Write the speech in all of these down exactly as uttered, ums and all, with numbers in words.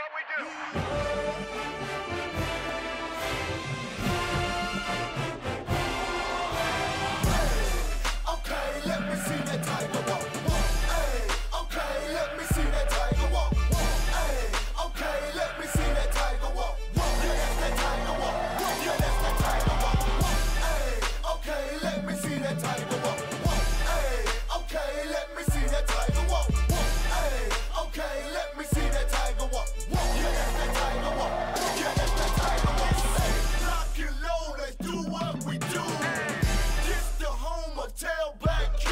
what we do. Okay, let me see that tiger walk. Hey, okay, let me see that tiger walk. Hey, okay, let me see that tiger walk. Yeah, that's that tiger walk. Yeah, that's that tiger walk. Hey, okay, let me see that tiger walk. Hey, okay, let me see that tiger walk. Hey, okay, let me see that tiger walk. Yeah, that's that tiger walk. Yeah, that's that tiger walk. Hey, lock and load, let's do what we do. This the home of tailback Q.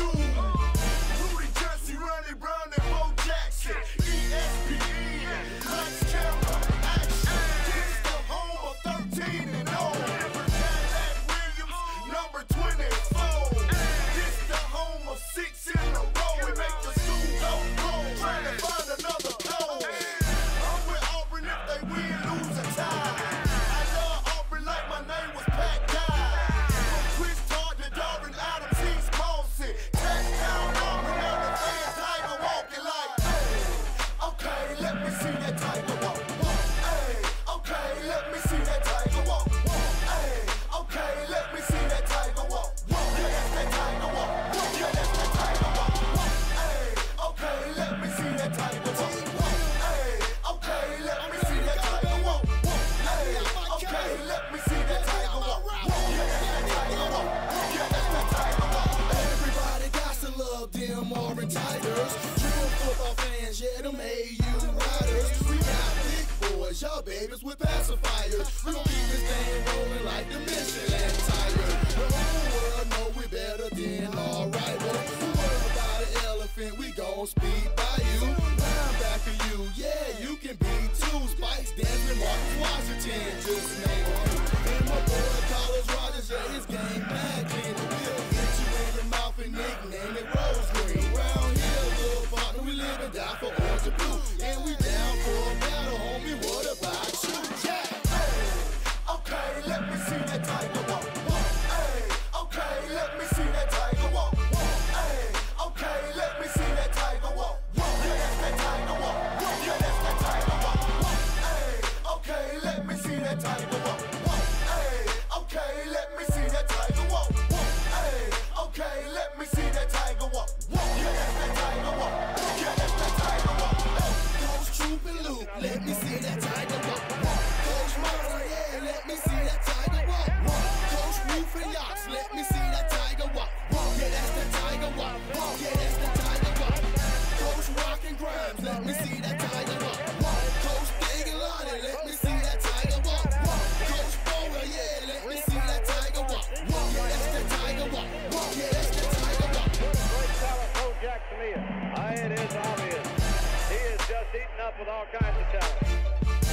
Rudy Johnson, Ronnie Brown, and Bo Jackson. E S P N, lights, camera, action. This the home of thirteen and oh. Cadillac Williams, number twenty-four. This the home of six in a row. We make the school go cold, trying to find another hole. I'm with Auburn if they win, lose, or tie. I love Auburn like my name was Pat Guy. From Chris Todd to Darvin Adams, he's bossy. Touchdown Auburn, now the fans tiger walking like, hey, okay, let me see that tiger walk. Hey, okay, let me see that tiger walk. Hey, okay, let me see that tiger walk. Yeah, that's that tiger walk. Yeah, that's that tiger walk. Hey, okay, let me see that tiger walk. Hey, okay, let me see that tiger walk. Hey, okay, let me see that tiger walk. Yeah, that's that tiger walk. Yeah, that's that tiger walk. Everybody got to love them Auburn Tigers. True football fans, yeah, them A U riders. We got big boys, y'all babies with pacifiers. We gon' keep this thing rolling like the Michelin tire. The whole world know we better than our rivals. We worry about an elephant, we gon' speed by you. Linebacker you, yeah, you can be two. Spikes, Desmond, Marcus Washington, just name a few. And my boy Carlos Rogers, yeah, his game mad clean. We'll hit you in your mouth and nickname it Rose Green. Round here, little partner, we live and die for orange and blue. And we down for a battle, homie, what about you? Yeah! Hey, okay, let me see that tiger walk. Hey, okay, let me see that tiger walk. Hey, okay, let me see that tiger walk. Yeah, that's that tiger walk. Yeah, that's that tiger walk. Hey, okay, let me see that tiger walk. Hey, okay, let me see that tiger walk. Hey, okay, let me see that tiger walk. Yeah, that's that tiger walk. Yeah, that's that tiger walk. Coach Troop and Luke, let me see that tiger walk. Coach Martin, yeah, let me see that tiger walk. Coach Roof and Yachts, let me see that tiger walk. Yeah, that's the tiger walk. Yeah, that's the tiger walk. Coach Rock and Grimes, let me see that tiger walk. Coach Big and Lonnie, let me see that tiger walk. Coach Bowler, yeah, let me see that tiger walk. Yeah, that's the tiger walk. Yeah, that's the tiger walk. Great talent Bo Jackson is. Ah, it is obvious. He is just eating up with all kinds of talent.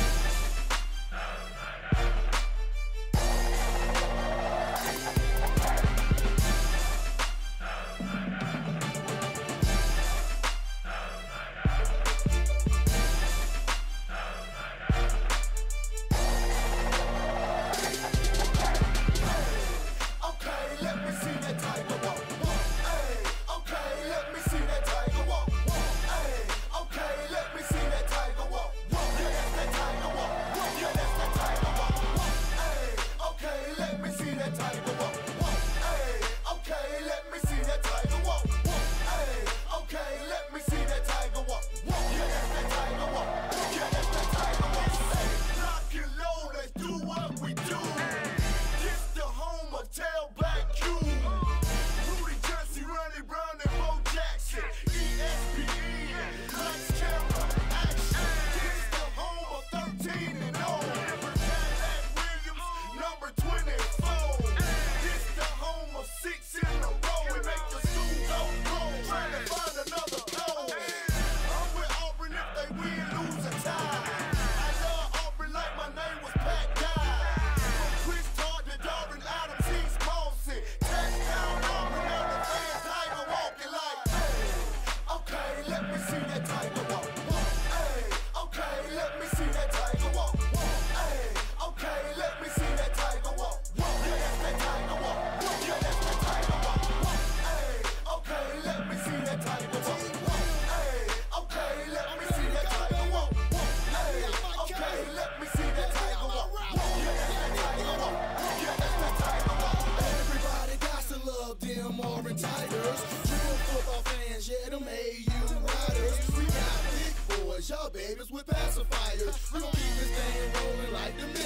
Okay, let me see that tiger walk. Hey, okay, let me see that tiger walk. Hey, okay, let me see that tiger walk. Yeah, that's that tiger walk. Yeah, that's that tiger walk. babies with pacifiers. We gon' keep this thing rolling like the